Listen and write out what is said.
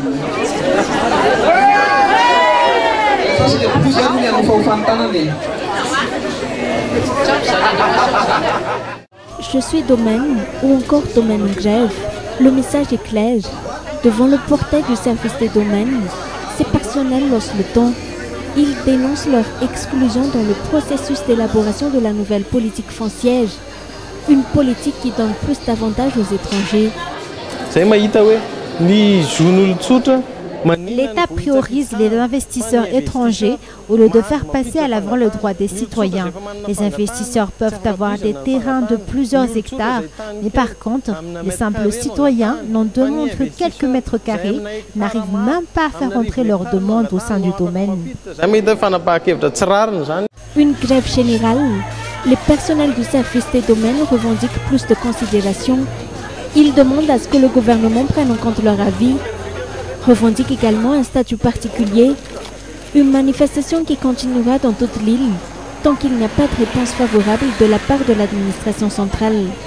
Je suis domaine ou encore domaine grève. Le message est clair. Devant le portail du service des domaines, ces personnels lorsent le ton. Ils dénoncent leur exclusion dans le processus d'élaboration de la nouvelle politique foncière. Une politique qui donne plus d'avantages aux étrangers. L'État priorise les investisseurs étrangers au lieu de faire passer à l'avant le droit des citoyens. Les investisseurs peuvent avoir des terrains de plusieurs hectares, mais par contre, les simples citoyens n'en demandent que quelques mètres carrés, n'arrivent même pas à faire entrer leurs demandes au sein du domaine. Une grève générale. Les personnels du service des domaines revendiquent plus de considération. Ils demandent à ce que le gouvernement prenne en compte leur avis. Revendiquent également un statut particulier. Une manifestation qui continuera dans toute l'île tant qu'il n'y a pas de réponse favorable de la part de l'administration centrale.